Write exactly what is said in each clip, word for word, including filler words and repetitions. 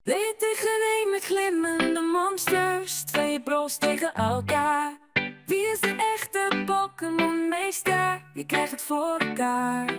Leer tegen een met glimmende monsters, twee bros tegen elkaar. Wie is de echte Pokémon meester? Je krijgt het voor elkaar.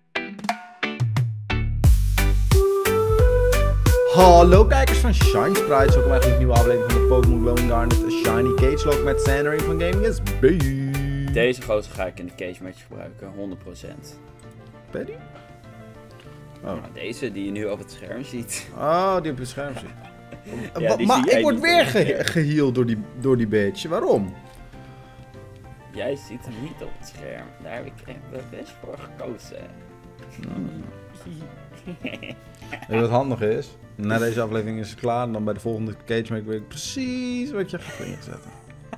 Hallo kijkers van Shiny Sprites, welkom bij een nieuwe aflevering van de Pokémon Glowing Garnet Shiny Cage Lock met Sandering van Gaming is B. Deze gozer ga ik in de cage match gebruiken, honderd procent. Paddy? Oh. Nou, deze die je nu op het scherm ziet. Oh, die op het scherm zit. Ja, die maar zie jij ik word niet weer op het ge scherm. geheeld door die, door die bitch. Waarom? Jij ziet hem niet op het scherm. Daar heb ik echt best voor gekozen. Weet je wat handig is? Na deze aflevering is het klaar en dan bij de volgende Cage Make weet ik precies wat je gaat inzetten.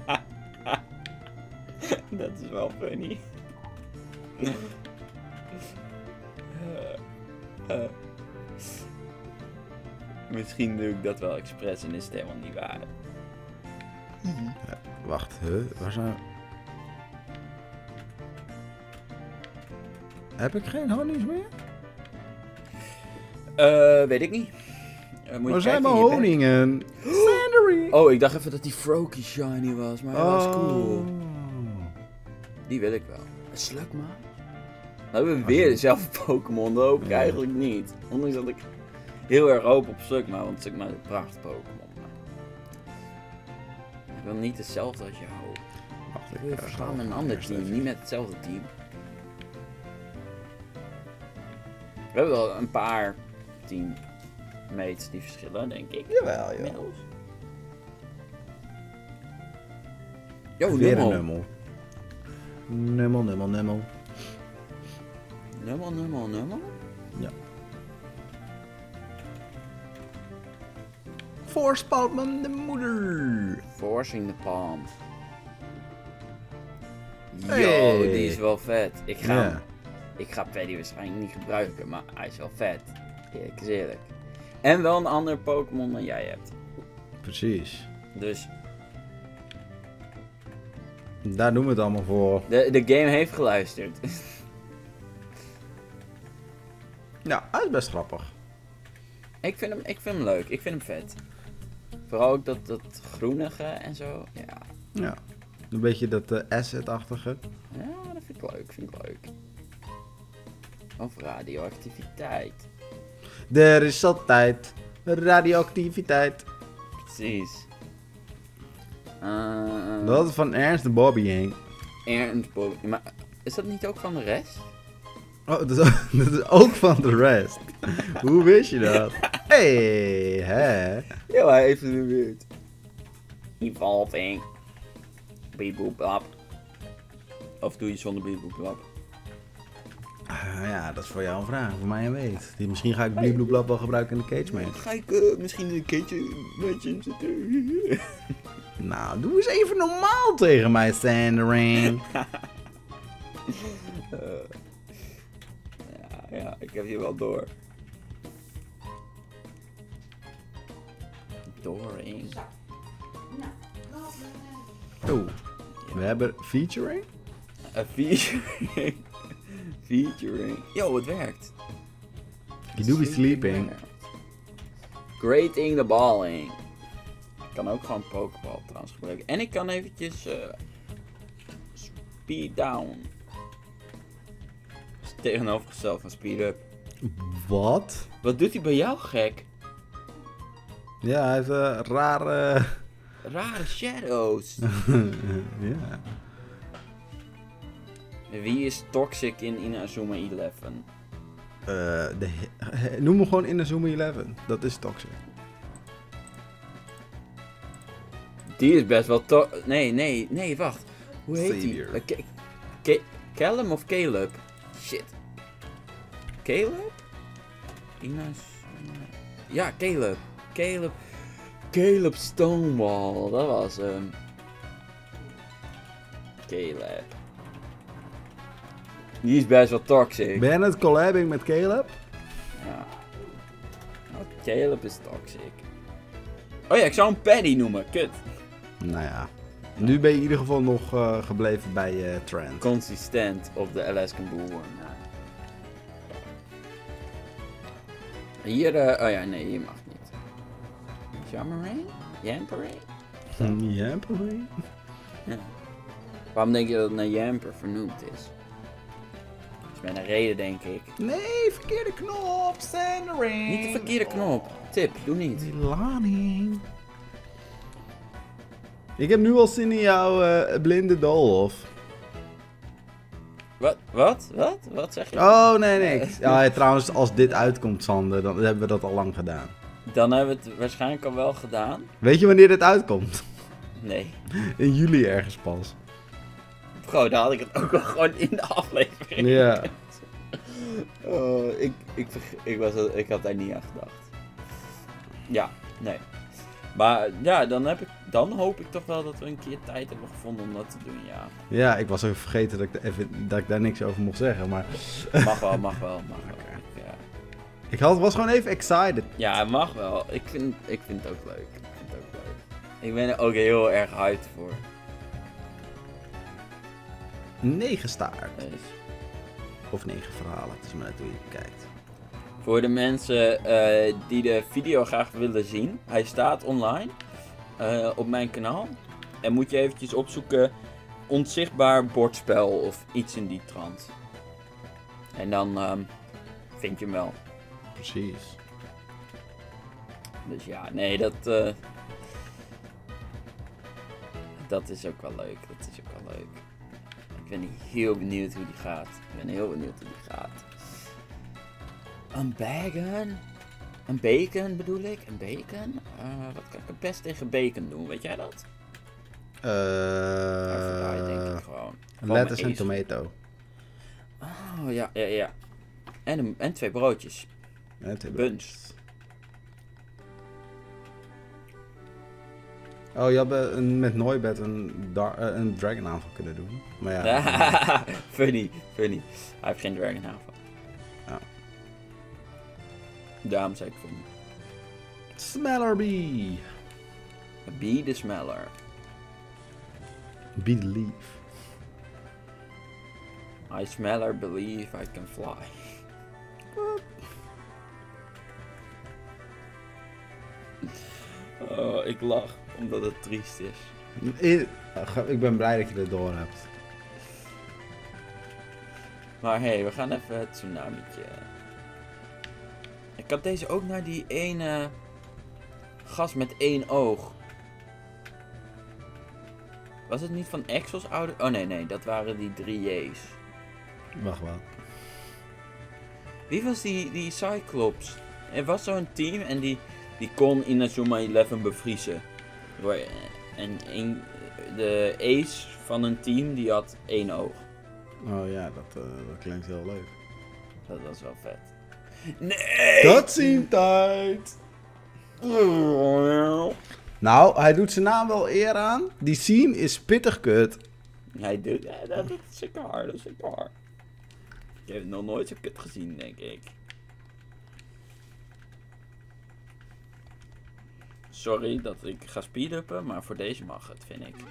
Dat is wel funny. uh, uh. Misschien doe ik dat wel expres en is het helemaal niet waar. Ja, wacht, huh? Waar zijn... Heb ik geen honies meer? Uh, weet ik niet. Uh, moet je Waar zijn kijken mijn in je bed. honingen? Sandering! Oh, ik dacht even dat die Froakie shiny was, maar dat was cool. Oh. Die wil ik wel. Een Slugma? Nou hebben we weer dezelfde Pokémon, dat hoop ik Ja. eigenlijk niet. Ondanks dat ik heel erg hoop op Slugma, want Slugma is een prachtig Pokémon. Ik wil niet hetzelfde als jou. Wacht, Ik wil eh, verslaan ga met een even ander eerst team, even- niet met hetzelfde team. We hebben wel een paar teammates die verschillen, denk ik. Jawel, joh. Inmiddels. Yo, Weer een Nummel. nummel. Nummel, nummel, nummel. Nummel, nummel, nummel? Ja. Voorspalman de moeder. Forcing the palm. Yo, Hey. die is wel vet. Ik ga, Ja. hem- ik ga Paddy waarschijnlijk niet gebruiken, maar hij is wel vet. Eerlijk is eerlijk. En wel een ander Pokémon dan jij hebt. Precies. Dus Daar doen we het allemaal voor. de, de game heeft geluisterd. Ja, hij is best grappig. ik, vind hem, ik vind hem leuk, ik vind hem vet. Vooral ook dat, dat groenige en zo. Ja. Ja. Een beetje dat uh, asset-achtige. ja, dat vind ik leuk, vind ik leuk. Of radioactiviteit. Er is altijd radioactiviteit. Precies. Uh, Dat is van Ernst de Bobby heen. Ernst Bobby. Maar is dat niet ook van de rest? Oh, dat is, ook, dat is ook van de rest. Hoe wist je dat? Hey, hè? Ja, hij heeft het in de buurt. Evolving. Beeboeblap. Of doe je zonder beeboeblap? Ah, ja, dat is voor jou een vraag. Voor mij een weet. Die, misschien ga ik Bliebloeblab wel gebruiken in de cage mee. Ga ik uh, misschien een keertje met je in zitten? Nou, doe eens even normaal tegen mij, Sandering. uh, ja, ja, ik heb je wel door. Dooring. Oh, we hebben featuring. Een featuring. Featuring. Yo, het werkt. You do be sleeping. Grating the balling. Ik kan ook gewoon Pokéball trouwens gebruiken. En ik kan eventjes uh, speed down. Dat is tegenovergesteld van speed up. Wat? Wat doet hij bij jou gek? Ja, hij heeft een rare... Rare shadows. ja. Wie is toxic in Inazuma elf? Uh, de, he- noem hem gewoon Inazuma elf. Dat is toxic. Die is best wel to... Nee, nee, nee, wacht. Hoe heet die? Xavier. Uh, Ca- Ca- Callum of Caleb? Shit. Caleb? Inazuma... Ja, Caleb. Caleb. Caleb Stonewall. Dat was hem. Caleb. Die is best wel toxic. Ben je aan het collabing met Caleb? Ja. Oh, Caleb is toxic. Oh ja, ik zou hem Paddy noemen. Kut. Nou ja. Nu ben je in ieder geval nog uh, gebleven bij uh, Trent. Consistent op de Alaskan Bullhorn. Ja. Hier, uh, oh ja, nee, hier mag niet. Jammering? Jampering? Jampering? Ja. Waarom denk je dat het naar Jamper vernoemd is? Dat is met een reden, denk ik. Nee, verkeerde knop. Sandering. Niet de verkeerde knop. Tip, doe niet. Die lading. Ik heb nu al zin in jouw uh, blinde doolhof. Wat? Wat? Wat? Wat zeg je? Oh, nee, nee. Ja, trouwens, als dit uitkomt, Sander, dan hebben we dat al lang gedaan. Dan hebben we het waarschijnlijk al wel gedaan. Weet je wanneer dit uitkomt? Nee. In juli ergens pas. Bro, dan had ik het ook wel gewoon in de aflevering. Ja. Oh, ik, ik, ik, was, er- ik had daar niet aan gedacht. Ja, nee. Maar ja, dan, heb ik, dan hoop ik toch wel dat we een keer tijd hebben gevonden om dat te doen, ja. Ja, ik was even vergeten dat ik, er even, dat ik daar niks over mocht zeggen, maar... Mag wel, mag wel, mag wel. Ik, ja. Ik had, was gewoon even excited. ja, het mag wel. Ik vind, ik vind het ook leuk. Ik vind het ook leuk. Ik ben er ook heel erg hyped voor. Negen staart. Dus. Of negen verhalen, het is maar net hoe je het kijkt. Voor de mensen eh, die de video graag willen zien, hij staat online eh, op mijn kanaal. En moet je eventjes opzoeken onzichtbaar bordspel of iets in die trant. En dan ehm, vind je hem wel. Precies. Dus ja, nee, dat, eh, dat is ook wel leuk. Dat is ook wel leuk. Ik ben heel benieuwd hoe die gaat. Ik ben heel benieuwd hoe die gaat. Een bacon? Een bacon bedoel ik? Een bacon? Uh, wat kan ik het best tegen bacon doen? Weet jij dat? Uh, denk ik gewoon. gewoon Lettuce en tomato. Oh, ja, ja, ja. En, een, en twee broodjes. En twee Buns. broodjes. Oh, je had uh, een, met Noibet een, dar, uh, een dragon aanval kunnen doen. Maar ja. funny, funny. Hij heeft geen dragon aanval. Ja. Daarom zei ik funny. Smeller bee. Bee the smeller. Believe. I smeller believe I can fly. Oh, ik lach omdat het triest is. Ik, ik ben blij dat je het door hebt. Maar hé, hey, we gaan even het tsunami'tje. Ik had deze ook naar die ene gast met één oog. Was het niet van Exos ouder? Oh nee, nee, dat waren die drie J's. Wacht wel. Wie was die, die Cyclops? Er was zo'n team en die, die kon Inazuma elf bevriezen. En een, de ace van een team die had één oog. Oh ja, dat, uh, dat klinkt heel leuk. Dat was wel vet. Nee! Dat zien tijd! Nou, hij doet zijn naam wel eer aan. Die scene is pittig kut. Hij doet, ja, dat is zeker hard, dat is zeker hard. Ik heb nog nooit zo kut gezien, denk ik. Sorry dat ik ga speed-uppen, maar voor deze mag het, vind ik.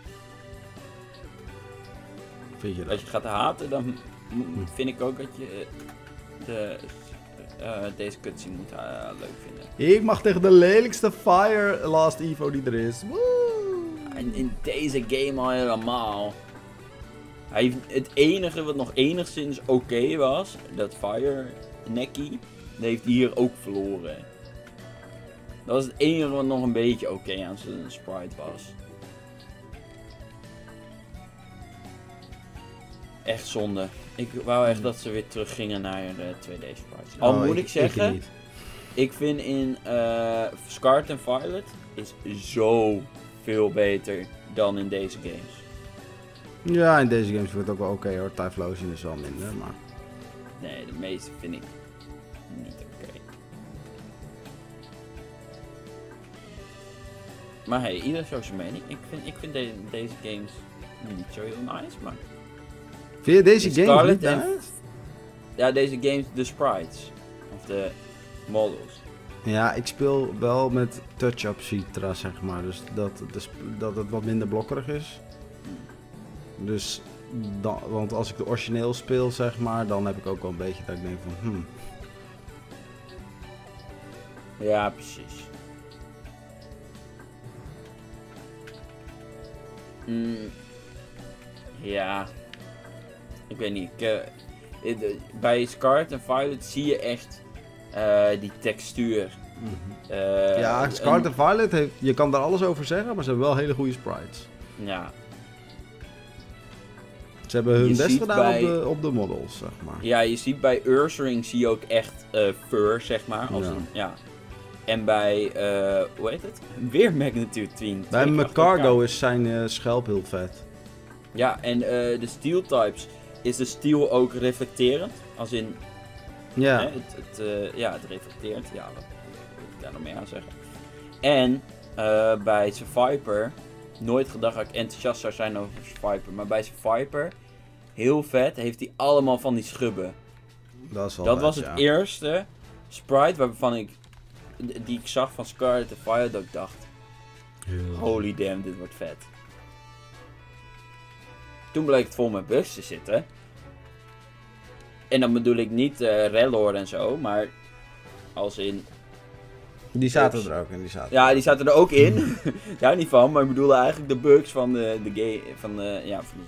Vind je dat? Als je gaat haten, dan vind ik ook dat je de, uh, deze cutscene moet uh, leuk vinden. Ik mag tegen de lelijkste Fire Last Evo die er is. Woe! En in deze game al helemaal. Hij heeft het enige wat nog enigszins oké okay was, dat Fire Neki, dat heeft hij hier ook verloren. Dat was het enige wat nog een beetje oké okay aan zijn sprite was. Echt zonde. Ik wou echt dat ze weer terug gingen naar de twee D sprites. Al Oh, moet ik, ik zeggen, ik, niet. ik vind in uh, Scarlet en Violet is zo veel beter dan in deze games. Ja, in deze games wordt het ook wel oké okay, hoor. Typhlosion is wel minder, maar... Nee, de meeste vind ik niet oké. Okay. Maar hey, ieder zo zijn mening. Ik vind, ik vind de, deze games niet zo heel nice, maar... Vind je deze In games niet en- nice? Ja, deze games, de sprites. Of de models. Ja, ik speel wel met touch-up Citra, zeg maar. Dus dat, de sp- dat het wat minder blokkerig is. Dus, dan, want als ik de origineel speel, zeg maar, dan heb ik ook wel een beetje dat ik denk van, hmm. Ja, precies. Mm, ja. Ik weet niet. Ik, uh, uh, bij Scarlet en Violet zie je echt uh, die textuur. Mm-hmm. Uh, ja, Scarlet en Violet, heeft, je kan daar alles over zeggen, maar ze hebben wel hele goede sprites. Ja. Ze hebben hun Je best ziet gedaan bij- op, de, op de models, zeg maar. Ja, je ziet bij Ursaring zie je ook echt uh, fur, zeg maar. Als Ja. Een, ja. En bij, uh, hoe heet het? Weer Magnitude tien. Bij Twee McCargo achter is zijn uh, schelp heel vet. elkaar. Ja, en uh, de steel types is de steel ook reflecterend. Als in, Ja, hè, het, het, uh, ja, het reflecteert. Ja, wat wil ik daar nog meer aan zeggen? En uh, bij Survivor, nooit gedacht dat ik enthousiast zou zijn over Survivor. Maar bij Survivor, heel vet, heeft hij allemaal van die schubben. dat is wel Dat vet, was het ja. eerste sprite waarvan ik, die ik zag van Scarlet en Violet, dat ik dacht, Heel- holy damn, dit wordt vet. Toen bleek het vol met bugs te zitten. En dan bedoel ik niet uh, Rellor en zo, maar als in... Die zaten bugs. er ook in, die zaten Ja, die zaten er ook in. Daar niet van, maar ik bedoelde eigenlijk de bugs van de, de game, van de, ja, van de,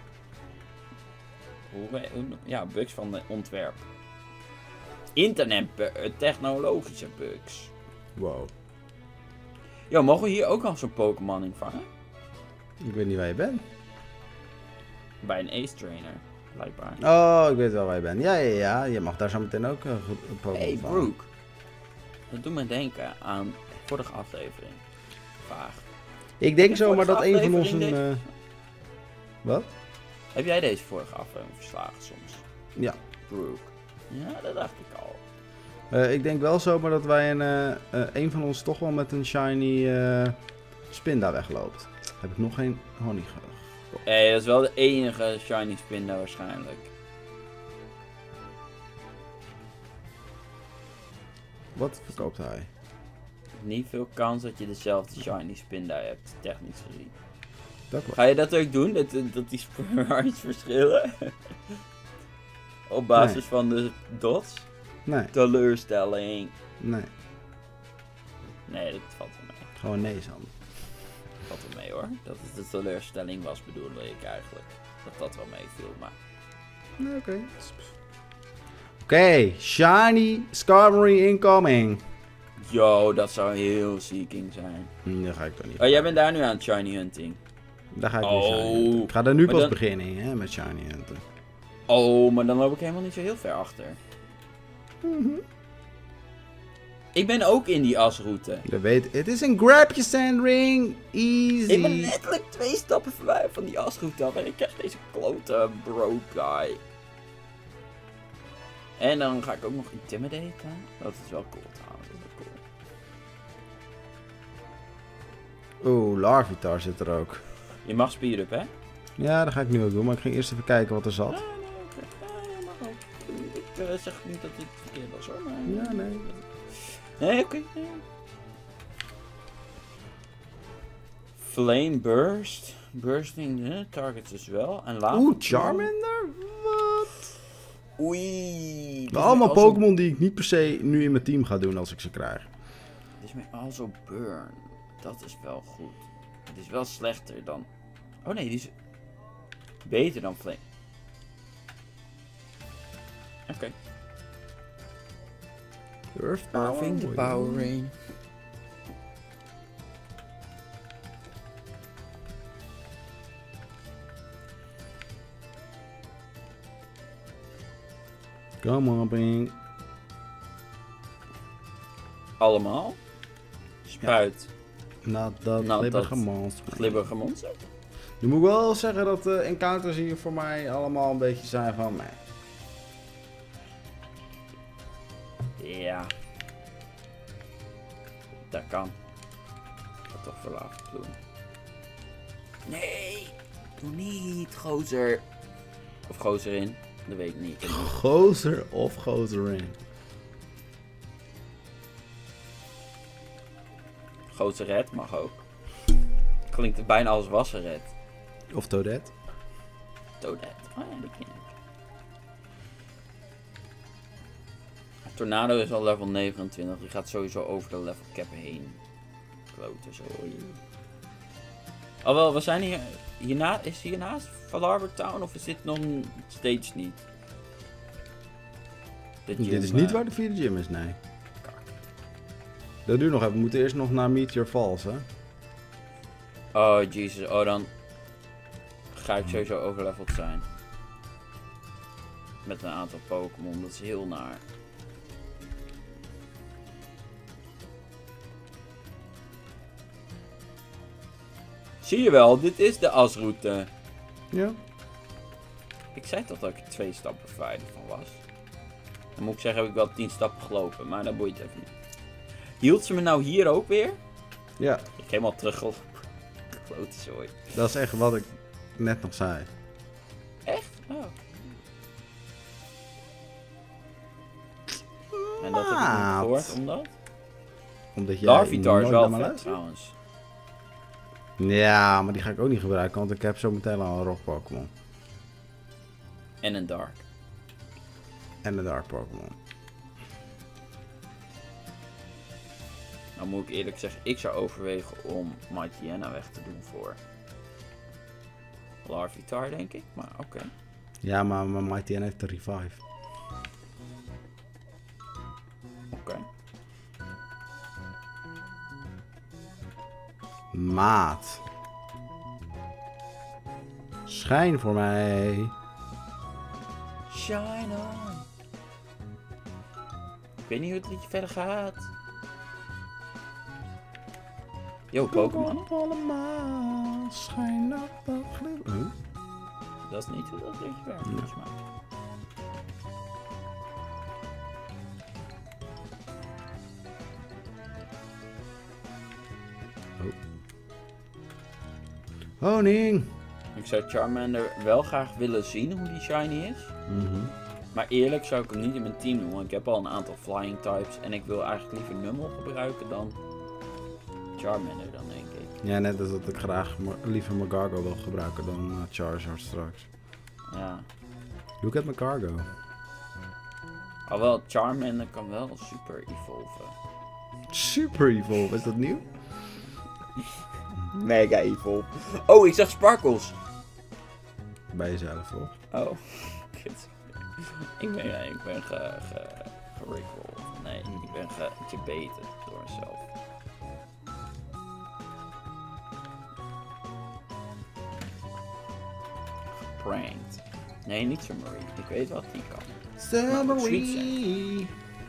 hoe, hoe, ja, bugs van de ontwerp. Internet, technologische bugs. Wow. Yo, mogen we hier ook al zo'n Pokémon in vangen? Ik weet niet waar je bent. Bij een Ace Trainer, blijkbaar. Oh, ik weet wel waar je bent. Ja, ja, ja. Je mag daar zo meteen ook uh, een Pokémon Hey van. Brooke. Dat doet me denken aan de vorige aflevering. Vaag. Ik denk je zomaar dat vorige een van ons een... aflevering uh, Wat? Heb jij deze vorige aflevering verslagen soms? Ja. Brooke. Ja, dat dacht ik al. Uh, ik denk wel zomaar dat wij een... Uh, uh, een van ons toch wel met een shiny uh, Spinda wegloopt. Heb ik nog geen honing ge... Hé, hey, dat is wel de enige shiny spin daar waarschijnlijk. Wat verkoopt hij? Niet veel kans dat je dezelfde shiny spin daar hebt, technisch gezien. Dat wel. Ga je dat ook doen? Dat, dat die sprites verschillen? Op basis Nee. van de dots? Nee, Teleurstelling. nee. Nee, dat valt wel mee. Gewoon nee, Sam. Dat valt wel mee hoor. Dat het de teleurstelling was, bedoelde ik eigenlijk. Dat dat wel meeviel, maar... Nee, oké. Okay. Oké, okay, shiny Skarmory incoming. Yo, dat zou heel zieking zijn. Hm, daar ga ik toch niet. Oh, jij bent daar nu aan het shiny hunting. Daar ga ik Oh. niet shiny hunten. Ik ga daar nu Maar pas dan- beginnen, hè, met shiny hunten. Oh, maar dan loop ik helemaal niet zo heel ver achter. Ik ben ook in die asroute. Je weet, het is een grab your sand ring. Easy. Ik ben letterlijk twee stappen voorbij van die asroute af en ik krijg deze klote broke guy. En dan ga ik ook nog intimidaten. Dat is wel cool trouwens, dat is wel cool. Oeh, Larvitar zit er ook. Je mag speed up, hè? Ja, dat ga ik nu ook doen, maar ik ging eerst even kijken wat er zat. Ja, nee, oké. Ja, je mag ook. Ik uh, zeg niet dat dit verkeerd was hoor, maar... Ja, nee. Nee, oké. Okay, ja. Flame Burst. Bursting de targets dus wel. En lava. Oeh, Charmander? Wat? Oei. dit is Allemaal met Alzo- Pokémon die ik niet per se nu in mijn team ga doen als ik ze krijg. Dit is met Alzo Burn. Dat is wel goed. Het is wel slechter dan... Oh nee, die is... Beter dan Flame. Oké. Okay. Earth Earthing the Power Rain. Come on, Ping. Allemaal. Spuit. Not dat Not glibberige that monster. Glibberige monster. Nu moet ik wel zeggen dat de encounters hier voor mij allemaal een beetje zijn van mij. Ja. Dat kan. Dat toch voor lava doen. Nee! Doe niet, gozer. Of gozer in. Dat weet ik niet. Gozer of gozer in. Gozer red mag ook. Klinkt het bijna als wassen red. Of Toadette. Toadette. Oh ja, die ken ik. Tornado is al level negenentwintig. Die gaat sowieso over de level cap heen. Klote zo. Oh wel, we zijn hier... Hierna, is hiernaast Valhalla Town of is dit nog steeds niet? De gym, Dit is niet uh, waar de vierde gym is, nee. Kak. Dat duurt nog even. We moeten eerst nog naar Meteor Falls, hè. Oh, jezus. Oh, dan ga ik sowieso overleveld zijn. Met een aantal Pokémon. Dat is heel naar. Zie je wel, dit is de asroute. Ja. Ik zei toch dat ik er twee stappen verwijderd van was. Dan moet ik zeggen, heb ik wel tien stappen gelopen. Maar dat boeit even niet. Hield ze me nou hier ook weer? Ja, Ik heb helemaal teruggelopen. Klote zooi. dat is echt wat ik net nog zei. Echt? Oh. En dat heb ik niet Maat. gehoord, omdat? Omdat jij Larvitar is nooit wel naar me vet luistert. trouwens. Ja, maar die ga ik ook niet gebruiken, want ik heb zo meteen al een rock Pokémon. En een dark. En een dark Pokémon. Nou moet ik eerlijk zeggen, ik zou overwegen om Mightyena weg te doen voor Larvitar, denk ik. Maar oké. Okay. Ja, maar mijn Mighty N heeft een revive. Oké. Okay. Maat. Schijn voor mij. Shine on. Ik weet niet hoe het liedje verder gaat. Yo, Pokémon. Allemaal schijn op dat glim. Huh? Dat is niet hoe dat liedje werkt, Ja. volgens mij. Honing. Ik zou Charmander wel graag willen zien hoe die shiny is. Mhm. Maar eerlijk zou ik hem niet in mijn team doen, want ik heb al een aantal flying types. En ik wil eigenlijk liever Numel gebruiken dan Charmander dan, denk ik. Ja, net als dat ik graag ma- liever mijn Gargo wil gebruiken dan uh, Charizard straks. Ja. Look at my Gargo. Alhoewel, Charmander kan wel super evolven. Super Evolve, is dat nieuw? Mega evil. Oh, ik zag Sparkles. Bij jezelf, toch? Oh, kut. Ik ben, ja, ik ben ge, ge, gerickrolled. Nee, ik ben ge, gebeten door mezelf. Geprankt. Nee, niet Summery. Ik weet wat die kan. Summery.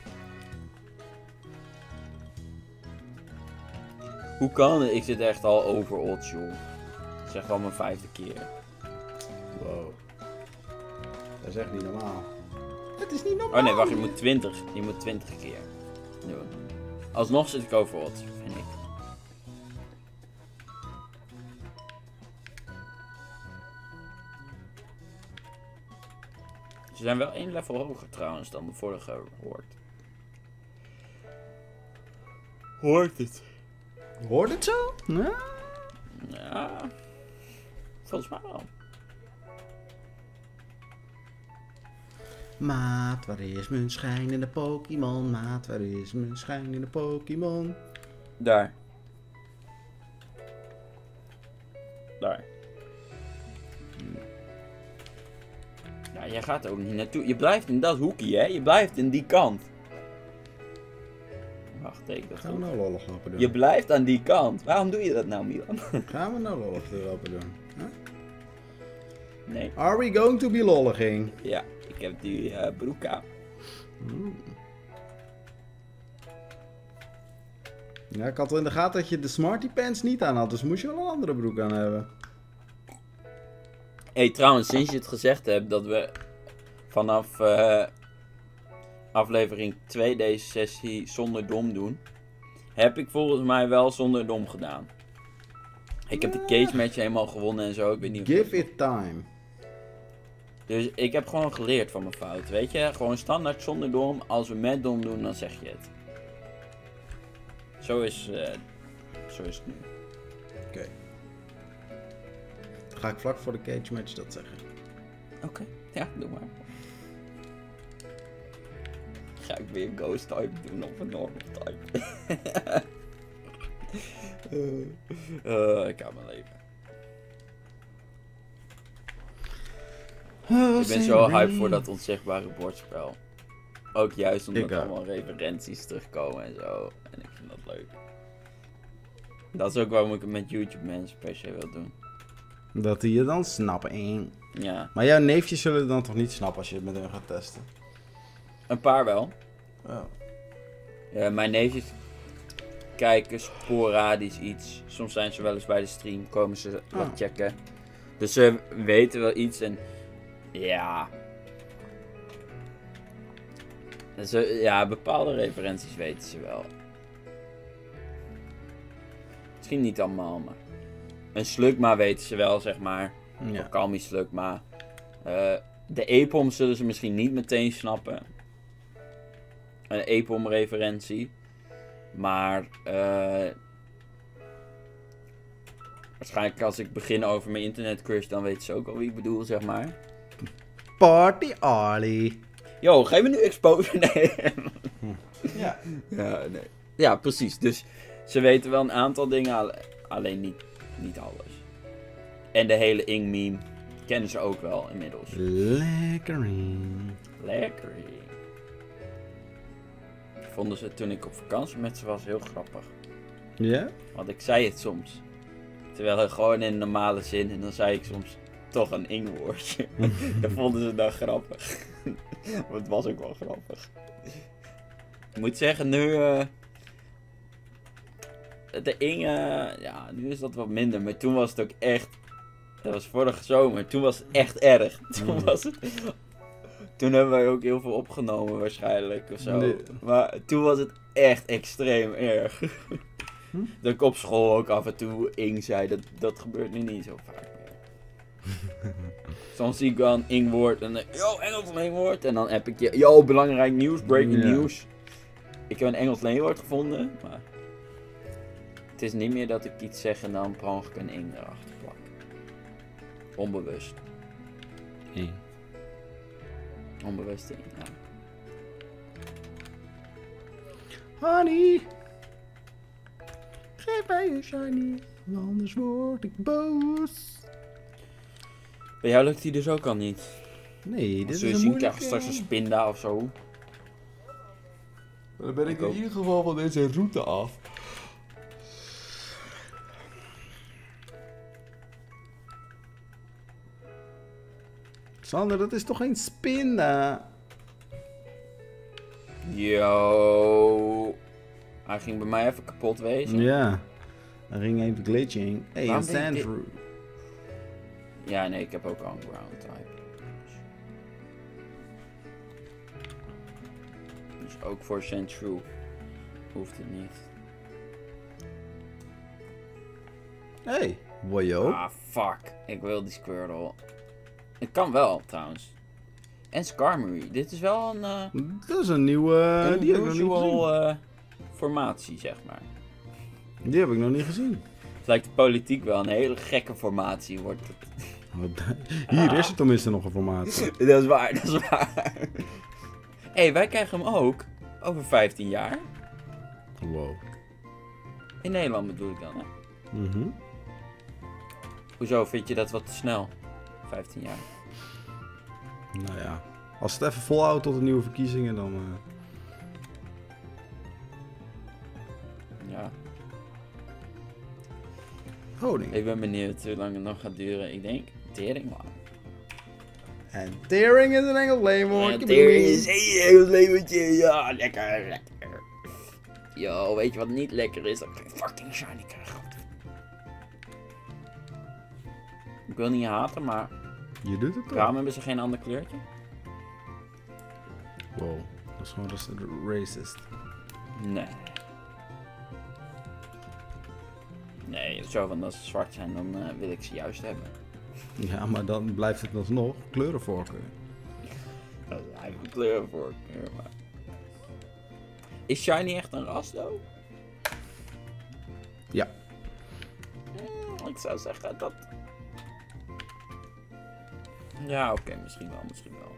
Hoe kan het? Ik zit echt al over odds, joh. Dat is echt wel mijn vijfde keer. Wow. Dat is echt niet normaal. Het is niet normaal. Oh nee, wacht, je moet twintig. Je moet twintig keer doen. Alsnog zit ik over odds, vind ik. Ze zijn wel één level hoger trouwens dan de vorige Horde. Hoort het? Hoort het zo? Ja. Ja, volgens mij wel. Maat, waar is mijn schijnende Pokémon? Maat, waar is mijn schijnende Pokémon? Daar. Daar. Ja, jij gaat er ook niet naartoe. Je blijft in dat hoekje, hè? Je blijft in die kant. Wacht, ik dat Gaan we goed. nou lollig lopen doen? Je blijft aan die kant. Waarom doe je dat nou, Milan? Gaan we nou lollig lopen doen? Huh? Nee. Are we going to be lolliging? Ja, ik heb die uh, broek aan. Hmm. Ja, ik had wel in de gaten dat je de Smarty Pants niet aan had, dus moest je wel een andere broek aan hebben. Hé, hey, trouwens, sinds je het gezegd hebt dat we vanaf uh, aflevering twee deze sessie zonder dom doen, heb ik volgens mij wel zonder dom gedaan. Ik heb de cage match helemaal gewonnen en zo, ik weet niet of Give it time. Dus ik heb gewoon geleerd van mijn fout, weet je? Gewoon standaard zonder dom, als we met dom doen, dan zeg je het. Zo is, uh, zo is het nu. Oké. Okay. Dan ga ik vlak voor de cage match dat zeggen. Oké, okay. Ja, doe maar. Ga ik weer ghost type doen of een normal type? uh, uh, ik hou mijn leven. Ik ben zo hyped voor dat onzichtbare bordspel. Ook juist omdat Ik er ook. allemaal referenties terugkomen en zo. En ik vind dat leuk. Dat is ook waarom ik het met YouTube mensen per se wil doen. Dat die je dan snappen. Ja, Maar jouw neefjes zullen het dan toch niet snappen als je het met hen gaat testen? een paar wel. Oh. Ja, mijn neefjes kijken sporadisch iets. Soms zijn ze wel eens bij de stream, komen ze wat Oh. checken. Dus ze weten wel iets en ja. Ze, ja, bepaalde referenties weten ze wel. Misschien niet allemaal, maar een Slugma weten ze wel, zeg maar. Ja. Of Kalmi Slugma. Uh, de Epom zullen ze misschien niet meteen snappen. Een Epom referentie. Maar uh, waarschijnlijk als ik begin over mijn internetcrush, dan weten ze ook al wie ik bedoel, zeg maar. Party Arlie. Yo, geef me nu exposure. Nee. Ja. Ja, nee. Ja, precies. Dus ze weten wel een aantal dingen, alle- alleen niet, niet alles. En de hele Ing-meme kennen ze ook wel inmiddels. Lekkering. Lekker. Vonden ze toen ik op vakantie met ze was heel grappig. Ja? Want ik zei het soms. Terwijl het gewoon in normale zin. En dan zei ik soms toch een Ing-woordje. Dat vonden ze dan grappig. Maar het was ook wel grappig. Ik moet zeggen, nu... Uh, de Inge... Ja, nu is dat wat minder. Maar toen was het ook echt... Dat was vorige zomer. Toen was het echt erg. Toen Mm. was het... Toen hebben wij ook heel veel opgenomen waarschijnlijk of zo. Nee. Maar toen was het echt extreem erg. Hm? Dat ik op school ook af en toe Ing zei. Dat, dat gebeurt nu niet zo vaak meer. Soms zie ik wel een Ing-woord en dan... Yo, Engels leenwoord. En dan heb ik je... Yo, belangrijk nieuws, breaking Ja. news. Ik heb een Engels leenwoord gevonden, maar... Het is niet meer dat ik iets zeg en dan per ongeluk een Ing erachter plak. Onbewust. Eén. Onbewust Ing, ja. Honey. Geef mij een shiny. Anders word ik boos. Bij jou lukt die dus ook al niet. Nee, dit Als is we een zien, krijg je moeilijke... straks een spinda of zo. Dan ben ik Ik in ook. ieder geval van deze route af. Sander, dat is toch geen spinda? Yo. Hij ging bij mij even kapot wezen. Ja. Er ging even glitching. Hé, hey, Waarom een ben je dit- Sandrew. Ja, nee, ik heb ook al een ground type. Dus ook voor Sandshrew hoeft het niet. Hé, hey, Wayo. Ah, fuck. Ik wil die Squirtle. Het kan wel, trouwens. En Skarmory. Dit is wel een uh, Dat is een nieuwe... die heb ik nog niet gezien. unusual uh, formatie, zeg maar. Die heb ik nog niet gezien. Het lijkt de politiek wel een hele gekke formatie wordt het. Hier is er tenminste nog een formatie. Dat is waar, dat is waar. Hé, hey, wij krijgen hem ook over vijftien jaar. Wow. In Nederland bedoel ik dan, hè? Mhm. Hoezo, vind je dat wat te snel? vijftien jaar. Nou ja. Als het even volhoudt tot de nieuwe verkiezingen, dan... Uh... Ja. Honing. Ik ben benieuwd hoe lang het nog gaat duren. Ik denk, tering lang. En tering is een Engels leenwoord. Ja, tering is een Engels leventje. Ja, lekker, lekker. Yo, weet je wat niet lekker is? Dat ik een fucking shiny krijg. Ik wil niet haten, maar Je doet het toch? waarom hebben ze geen ander kleurtje? Wow. Dat is gewoon ras- racist. Nee. Nee, zo van als ze zwart zijn, dan uh, wil ik ze juist hebben. Ja, maar dan blijft het alsnog kleurenvoorkeur. Dat is eigenlijk een kleurenvoorkeur, maar... Is shiny echt een ras, though? Ja. Hmm, ik zou zeggen dat... Ja, oké, okay, misschien wel, misschien wel.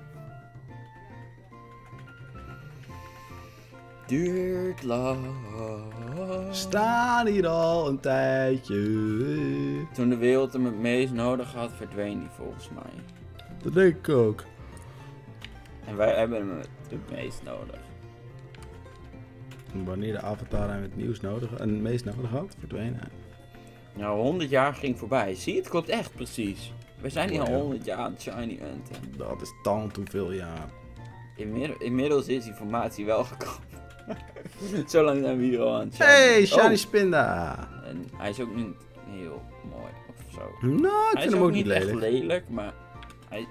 Duurt lang. Staan hier al een tijdje. Toen de wereld hem het meest nodig had, verdween die volgens mij. Dat denk ik ook. En wij hebben hem het meest nodig. Wanneer de avatar hem het nieuws nodig en het meest nodig had, verdwenen. Nou, honderd jaar ging voorbij. Zie je, het klopt echt precies. We zijn hier Oh, al ja. honderd jaar aan het shiny hunten. Dat is tant hoeveel jaar. Inmiddel- inmiddels is die formatie wel gekomen. Zo lang zijn we hier al aan het shiny. Hey, Shiny Oh, Spinda! en hij is ook niet heel mooi of zo. Nou, ik Hij vind is hem ook ook niet niet echt lelijk. lelijk, maar hij...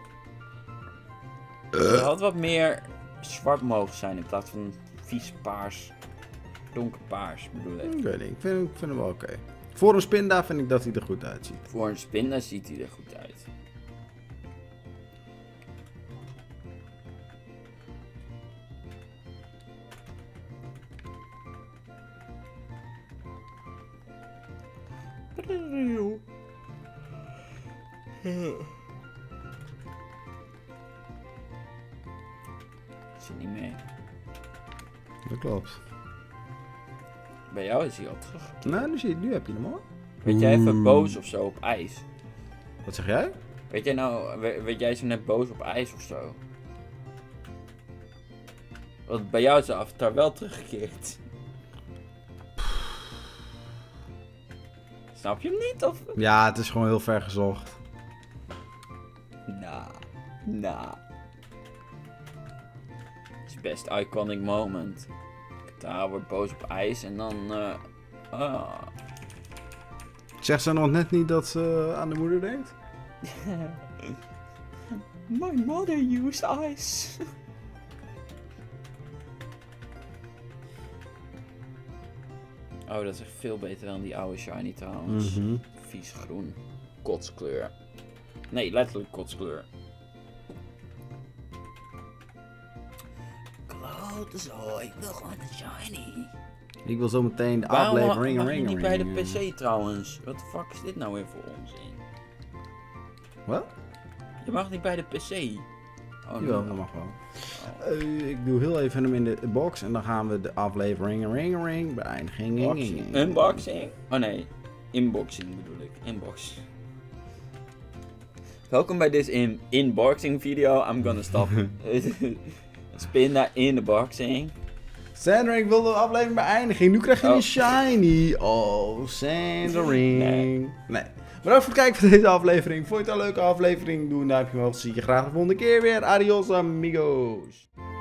Het had wat meer zwart mogen zijn in plaats van vies paars. Donkerpaars bedoel ik. Ik weet niet, ik vind, ik vind hem wel oké. Voor een Spinda vind ik dat hij er goed uitziet. Voor een spinda ziet hij er goed uit. Zit niet mee. Dat klopt. Bij jou is hij al terug. Nou, nu, zie je, nu heb je hem al. Werd jij even boos of zo op ijs? Wat zeg jij? Weet jij nou, werd werd jij zo net boos op ijs of zo? Want bij jou is de avatar wel teruggekeerd. Snap je hem niet of? Ja, het is gewoon heel ver gezocht. Nah, nah. Het is best iconic moment. Katara wordt boos op ijs en dan, eh, ah. Zegt ze nog net niet dat ze aan de moeder denkt? My mother used ice. Oh, dat is echt veel beter dan die oude shiny trouwens. Mhm. Vies groen. Kotskleur. Nee, letterlijk kotskleur. Klote zo, ik wil gewoon de shiny. Ik wil zo meteen de Waarom aflevering mag je ring niet bij de ring. P C trouwens? Wat de fuck is dit nou weer voor onzin? Wat? Je mag niet bij de P C. Oh, Jawel, nee. dat mag wel. Eh, ik doe heel even hem in de box en dan gaan we de aflevering ring ring beëindigen. Unboxing. Unboxing? Oh nee, inboxing bedoel ik. Inbox. Welkom bij deze in inboxing video. I'm gonna stop. Spinda in de boxing. Sandring wil de aflevering beëindigen. Nu krijg je Oh. een shiny. Oh, Sandring. Nee. nee. Bedankt voor het kijken van deze aflevering. Vond je het een leuke aflevering? Doe een duimpje omhoog. Zie je graag de volgende keer weer. Adios amigos.